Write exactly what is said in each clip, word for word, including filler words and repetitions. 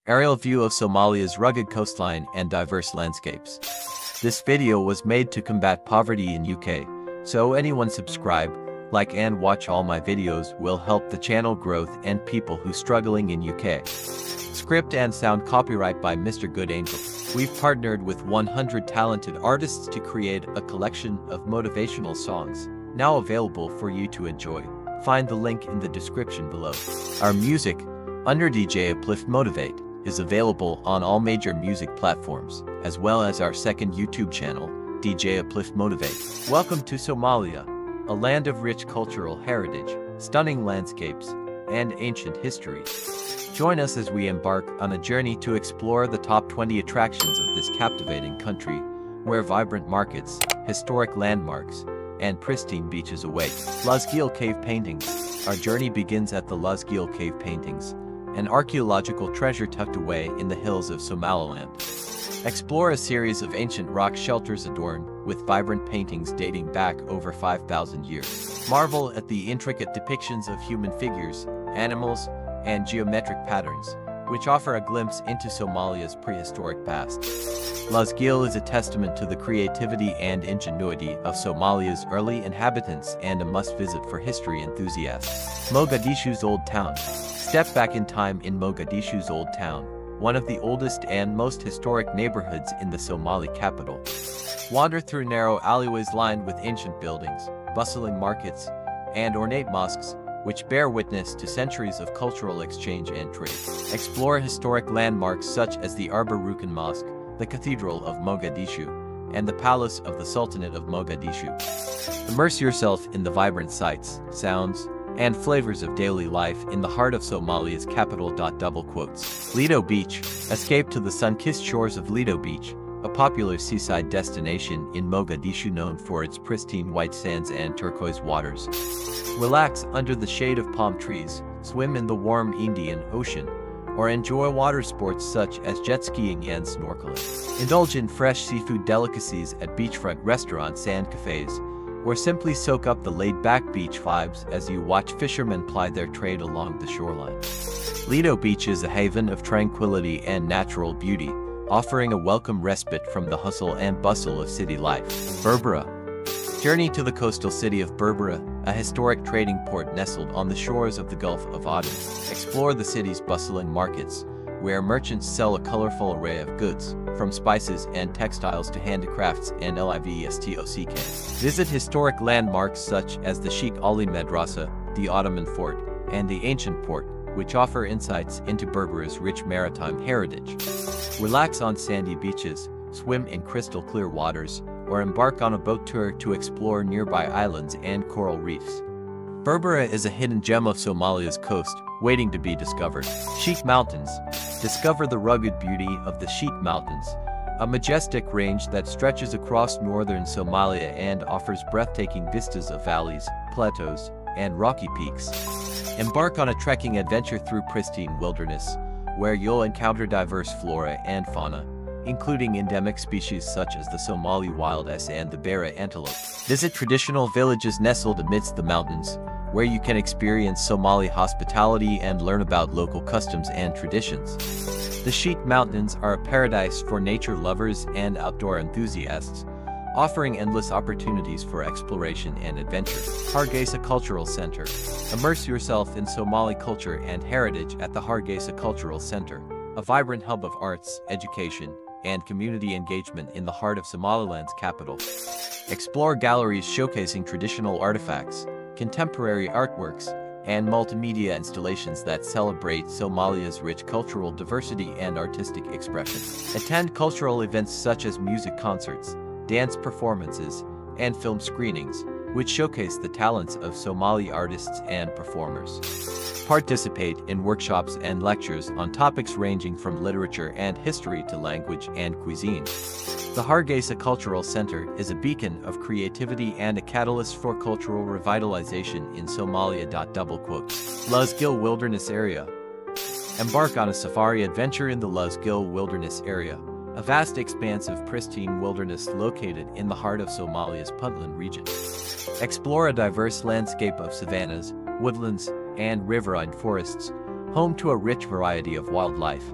aerial view of Somalia's rugged coastline and diverse landscapes. This video was made to combat poverty in U K, so anyone subscribe, like and watch all my videos will help the channel growth and people who struggling in U K. Script and sound copyright by Mister Good Angel. We've partnered with one hundred talented artists to create a collection of motivational songs, now available for you to enjoy. Find the link in the description below. Our music, under D J Uplift Motivate, is available on all major music platforms, as well as our second YouTube channel, D J Uplift Motivate. Welcome to Somalia, a land of rich cultural heritage, stunning landscapes, and ancient history. Join us as we embark on a journey to explore the top twenty attractions of this captivating country, where vibrant markets, historic landmarks, and pristine beaches await. Laas Geel Cave Paintings. Our journey begins at the Laas Geel Cave Paintings, an archaeological treasure tucked away in the hills of Somaliland. Explore a series of ancient rock shelters adorned with vibrant paintings dating back over five thousand years. Marvel at the intricate depictions of human figures, animals, and geometric patterns, which offer a glimpse into Somalia's prehistoric past. Laas Geel is a testament to the creativity and ingenuity of Somalia's early inhabitants and a must-visit for history enthusiasts. Mogadishu's Old Town. Step back in time in Mogadishu's Old Town, one of the oldest and most historic neighborhoods in the Somali capital. Wander through narrow alleyways lined with ancient buildings, bustling markets, and ornate mosques, which bear witness to centuries of cultural exchange and trade. Explore historic landmarks such as the Arba Rukan Mosque, the Cathedral of Mogadishu, and the Palace of the Sultanate of Mogadishu. Immerse yourself in the vibrant sights, sounds, and flavors of daily life in the heart of Somalia's capital. Double quotes. Lido Beach. Escape to the sun-kissed shores of Lido Beach, a popular seaside destination in Mogadishu known for its pristine white sands and turquoise waters. Relax under the shade of palm trees, swim in the warm Indian Ocean, or enjoy water sports such as jet skiing and snorkeling. Indulge in fresh seafood delicacies at beachfront restaurants and cafes, or simply soak up the laid-back beach vibes as you watch fishermen ply their trade along the shoreline. Lido Beach is a haven of tranquility and natural beauty, offering a welcome respite from the hustle and bustle of city life. Berbera. Journey to the coastal city of Berbera, a historic trading port nestled on the shores of the Gulf of Aden. Explore the city's bustling markets, where merchants sell a colorful array of goods, from spices and textiles to handicrafts and livestocks. Visit historic landmarks such as the Sheikh Ali Madrasa, the Ottoman Fort, and the ancient port, which offer insights into Berbera's rich maritime heritage. Relax on sandy beaches, swim in crystal clear waters, or embark on a boat tour to explore nearby islands and coral reefs. Berbera is a hidden gem of Somalia's coast, waiting to be discovered. Sheikh Mountains. Discover the rugged beauty of the Sheikh Mountains, a majestic range that stretches across northern Somalia and offers breathtaking vistas of valleys, plateaus, and rocky peaks. Embark on a trekking adventure through pristine wilderness, where you'll encounter diverse flora and fauna, including endemic species such as the Somali wild ass and the Bera antelope. Visit traditional villages nestled amidst the mountains, where you can experience Somali hospitality and learn about local customs and traditions. The Sheikh Mountains are a paradise for nature lovers and outdoor enthusiasts, offering endless opportunities for exploration and adventure. Hargeisa Cultural Center. Immerse yourself in Somali culture and heritage at the Hargeisa Cultural Center, a vibrant hub of arts, education, and community engagement in the heart of Somaliland's capital. Explore galleries showcasing traditional artifacts, contemporary artworks, and multimedia installations that celebrate Somalia's rich cultural diversity and artistic expression. Attend cultural events such as music concerts, dance performances, and film screenings, which showcase the talents of Somali artists and performers. Participate in workshops and lectures on topics ranging from literature and history to language and cuisine. The Hargeisa Cultural Center is a beacon of creativity and a catalyst for cultural revitalization in Somalia. Double quotes. Laas Geel Wilderness Area. Embark on a safari adventure in the Laas Geel Wilderness Area, a vast expanse of pristine wilderness located in the heart of Somalia's Puntland region. Explore a diverse landscape of savannas, woodlands, and riverine forests, home to a rich variety of wildlife,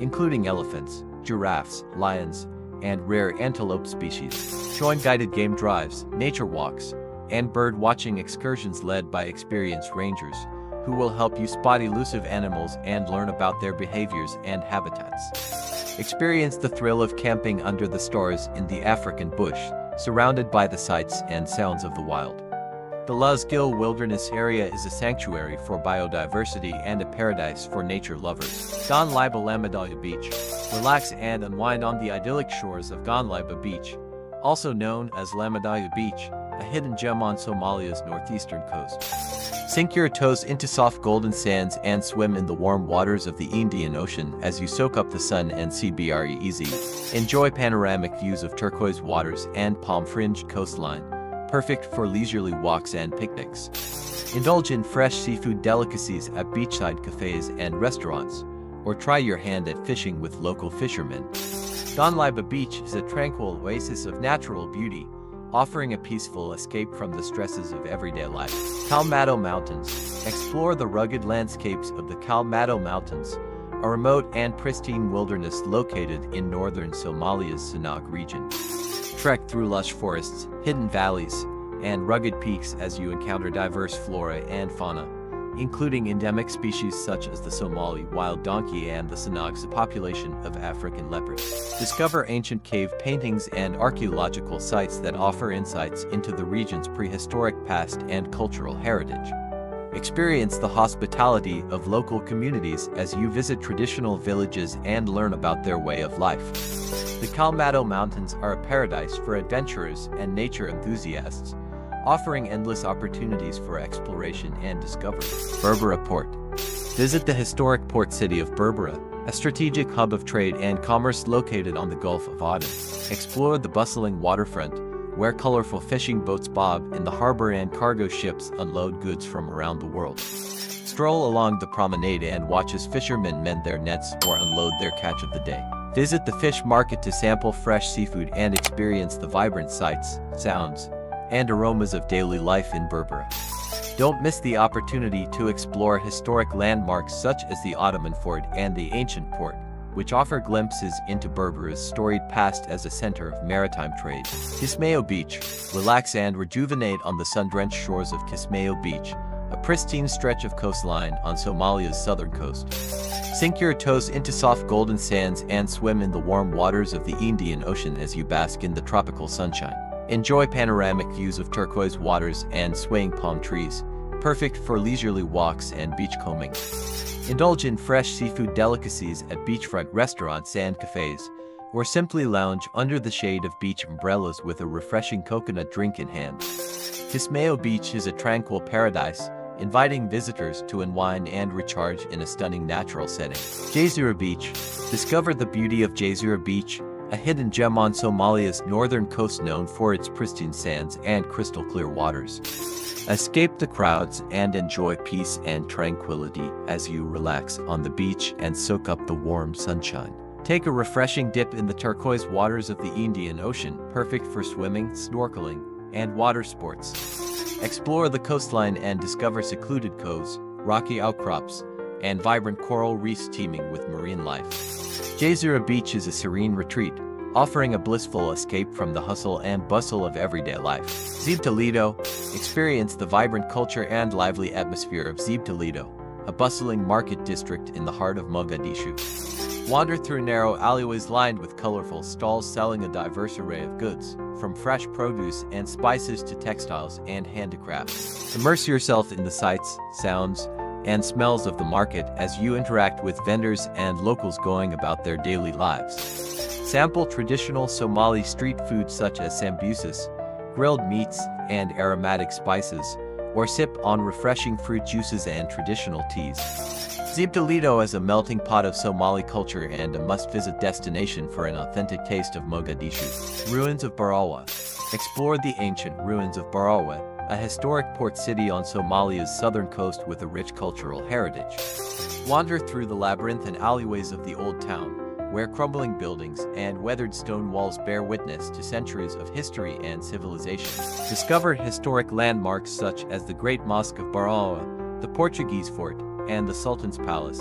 including elephants, giraffes, lions, and rare antelope species. Join guided game drives, nature walks, and bird watching excursions led by experienced rangers, who will help you spot elusive animals and learn about their behaviors and habitats. Experience the thrill of camping under the stars in the African bush, surrounded by the sights and sounds of the wild. The Laas Geel Wilderness Area is a sanctuary for biodiversity and a paradise for nature lovers. Gonliba Lamadaya Beach. Relax and unwind on the idyllic shores of Gonliba Beach, also known as Lamadaya Beach, a hidden gem on Somalia's northeastern coast. Sink your toes into soft golden sands and swim in the warm waters of the Indian Ocean as you soak up the sun and see breezy. Enjoy panoramic views of turquoise waters and palm-fringed coastline, perfect for leisurely walks and picnics. Indulge in fresh seafood delicacies at beachside cafes and restaurants, or try your hand at fishing with local fishermen. Gonliba Beach is a tranquil oasis of natural beauty, offering a peaceful escape from the stresses of everyday life. Kalmado Mountains. Explore the rugged landscapes of the Kalmado Mountains, a remote and pristine wilderness located in northern Somalia's Sinag region. Trek through lush forests, hidden valleys, and rugged peaks as you encounter diverse flora and fauna, including endemic species such as the Somali wild donkey and the Sinag's population of African leopards. Discover ancient cave paintings and archaeological sites that offer insights into the region's prehistoric past and cultural heritage. Experience the hospitality of local communities as you visit traditional villages and learn about their way of life. The Kalmado Mountains are a paradise for adventurers and nature enthusiasts, offering endless opportunities for exploration and discovery. Berbera Port. Visit the historic port city of Berbera, a strategic hub of trade and commerce located on the Gulf of Aden. Explore the bustling waterfront, where colorful fishing boats bob in the harbor and cargo ships unload goods from around the world. Stroll along the promenade and watch as fishermen mend their nets or unload their catch of the day. Visit the fish market to sample fresh seafood and experience the vibrant sights, sounds, and aromas of daily life in Berbera. Don't miss the opportunity to explore historic landmarks such as the Ottoman Fort and the ancient port, which offer glimpses into Berbera's storied past as a center of maritime trade. Kismayo Beach. Relax and rejuvenate on the sun-drenched shores of Kismayo Beach, a pristine stretch of coastline on Somalia's southern coast. Sink your toes into soft golden sands and swim in the warm waters of the Indian Ocean as you bask in the tropical sunshine. Enjoy panoramic views of turquoise waters and swaying palm trees, perfect for leisurely walks and beachcombing. Indulge in fresh seafood delicacies at beachfront restaurants and cafes, or simply lounge under the shade of beach umbrellas with a refreshing coconut drink in hand. Kismayo Beach is a tranquil paradise, inviting visitors to unwind and recharge in a stunning natural setting. Jazeera Beach. Discover the beauty of Jazeera Beach, a hidden gem on Somalia's northern coast known for its pristine sands and crystal-clear waters. Escape the crowds and enjoy peace and tranquility as you relax on the beach and soak up the warm sunshine. Take a refreshing dip in the turquoise waters of the Indian Ocean, perfect for swimming, snorkeling, and water sports. Explore the coastline and discover secluded coves, rocky outcrops, and vibrant coral reefs teeming with marine life. Jazeera Beach is a serene retreat, offering a blissful escape from the hustle and bustle of everyday life. Zeeb Toledo. Experience the vibrant culture and lively atmosphere of Zeeb Toledo, a bustling market district in the heart of Mogadishu. Wander through narrow alleyways lined with colorful stalls selling a diverse array of goods, from fresh produce and spices to textiles and handicrafts. Immerse yourself in the sights, sounds, and smells of the market as you interact with vendors and locals going about their daily lives. Sample traditional Somali street foods such as sambuses, grilled meats, and aromatic spices, or sip on refreshing fruit juices and traditional teas. Zeeb Toledo is a melting pot of Somali culture and a must-visit destination for an authentic taste of Mogadishu. Ruins of Barawa. Explore the ancient ruins of Barawa, a historic port city on Somalia's southern coast with a rich cultural heritage. Wander through the labyrinthine alleyways of the old town, where crumbling buildings and weathered stone walls bear witness to centuries of history and civilization. Discover historic landmarks such as the Great Mosque of Barawa, the Portuguese Fort, and the Sultan's Palace,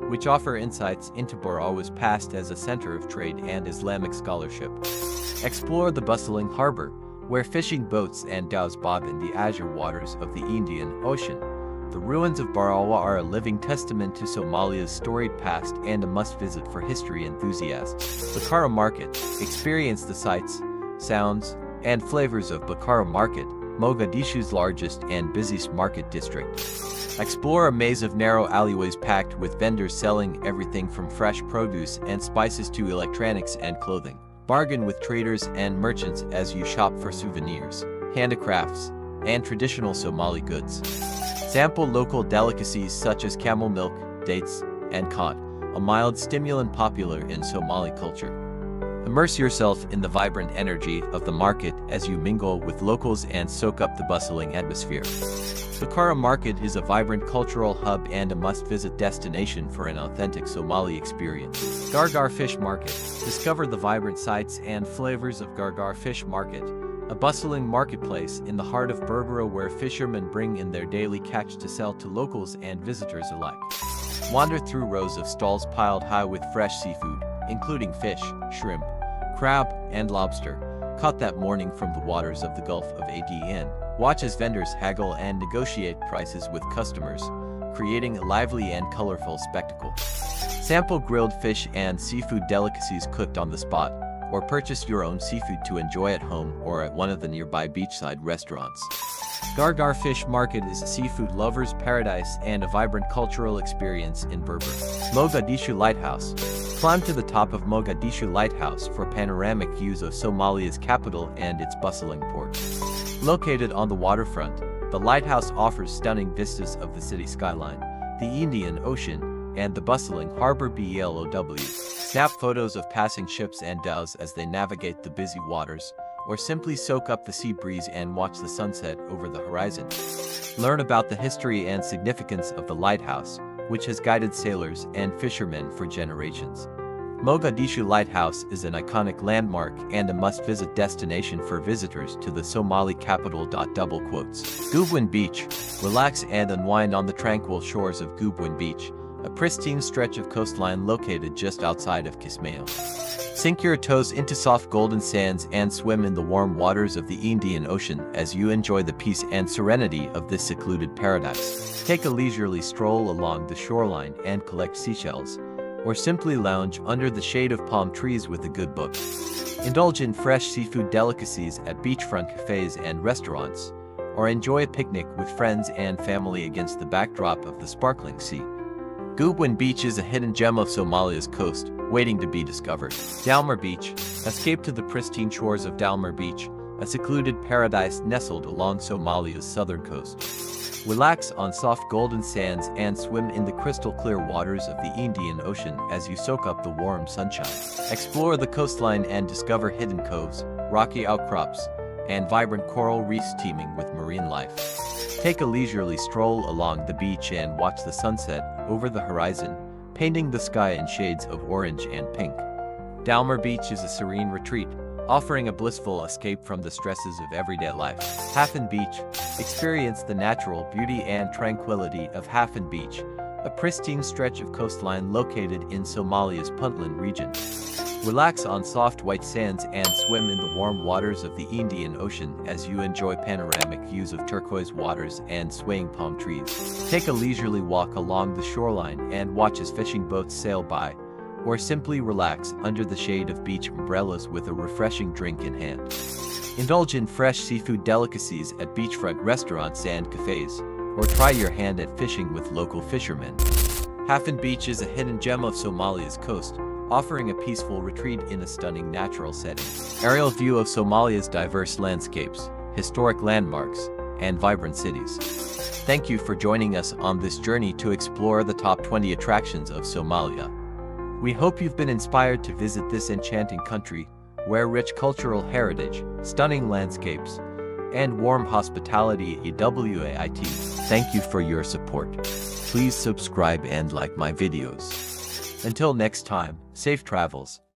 which offer insights into Barawa's past as a center of trade and Islamic scholarship. Explore the bustling harbor, where fishing boats and dhows bob in the azure waters of the Indian Ocean. The ruins of Barawa are a living testament to Somalia's storied past and a must-visit for history enthusiasts. Bakara Market. Experience the sights, sounds, and flavors of Bakara Market, Mogadishu's largest and busiest market district. Explore a maze of narrow alleyways packed with vendors selling everything from fresh produce and spices to electronics and clothing. Bargain with traders and merchants as you shop for souvenirs, handicrafts, and traditional Somali goods. Sample local delicacies such as camel milk, dates, and cod, a mild stimulant popular in Somali culture. Immerse yourself in the vibrant energy of the market as you mingle with locals and soak up the bustling atmosphere. Bakara Market is a vibrant cultural hub and a must-visit destination for an authentic Somali experience. Gargar Fish Market. Discover the vibrant sights and flavors of Gargar Fish Market, a bustling marketplace in the heart of Berbera where fishermen bring in their daily catch to sell to locals and visitors alike. Wander through rows of stalls piled high with fresh seafood, including fish, shrimp, crab, and lobster, caught that morning from the waters of the Gulf of Aden. Watch as vendors haggle and negotiate prices with customers, creating a lively and colorful spectacle. Sample grilled fish and seafood delicacies cooked on the spot, or purchase your own seafood to enjoy at home or at one of the nearby beachside restaurants. Gargar Fish Market is a seafood lover's paradise and a vibrant cultural experience in Berbera. Mogadishu Lighthouse. Climb to the top of Mogadishu Lighthouse for panoramic views of Somalia's capital and its bustling port. Located on the waterfront, the lighthouse offers stunning vistas of the city skyline, the Indian Ocean, and the bustling harbor below. Snap photos of passing ships and dhows as they navigate the busy waters, or simply soak up the sea breeze and watch the sunset over the horizon. Learn about the history and significance of the lighthouse, which has guided sailors and fishermen for generations. Mogadishu Lighthouse is an iconic landmark and a must-visit destination for visitors to the Somali capital. Double quotes. Gubwin Beach. Relax and unwind on the tranquil shores of Gubwin Beach, a pristine stretch of coastline located just outside of Kismayo. Sink your toes into soft golden sands and swim in the warm waters of the Indian Ocean as you enjoy the peace and serenity of this secluded paradise. Take a leisurely stroll along the shoreline and collect seashells, or simply lounge under the shade of palm trees with a good book. Indulge in fresh seafood delicacies at beachfront cafes and restaurants, or enjoy a picnic with friends and family against the backdrop of the sparkling sea. Gubwin Beach is a hidden gem of Somalia's coast, waiting to be discovered. Dalmar Beach. Escape to the pristine shores of Dalmar Beach, a secluded paradise nestled along Somalia's southern coast. Relax on soft golden sands and swim in the crystal clear waters of the Indian Ocean as you soak up the warm sunshine. Explore the coastline and discover hidden coves, rocky outcrops, and vibrant coral reefs teeming with marine life. Take a leisurely stroll along the beach and watch the sunset over the horizon, painting the sky in shades of orange and pink. Dalmar Beach is a serene retreat, offering a blissful escape from the stresses of everyday life. Hafen Beach. Experience the natural beauty and tranquility of Hafen Beach, a pristine stretch of coastline located in Somalia's Puntland region. Relax on soft white sands and swim in the warm waters of the Indian Ocean as you enjoy panoramic views of turquoise waters and swaying palm trees. Take a leisurely walk along the shoreline and watch as fishing boats sail by, or simply relax under the shade of beach umbrellas with a refreshing drink in hand. Indulge in fresh seafood delicacies at beachfront restaurants and cafes, or try your hand at fishing with local fishermen. Hafen Beach is a hidden gem of Somalia's coast, offering a peaceful retreat in a stunning natural setting. Aerial view of Somalia's diverse landscapes, historic landmarks, and vibrant cities. Thank you for joining us on this journey to explore the top twenty attractions of Somalia. We hope you've been inspired to visit this enchanting country, where rich cultural heritage, stunning landscapes, and warm hospitality await. Thank you for your support. Please subscribe and like my videos. Until next time, safe travels.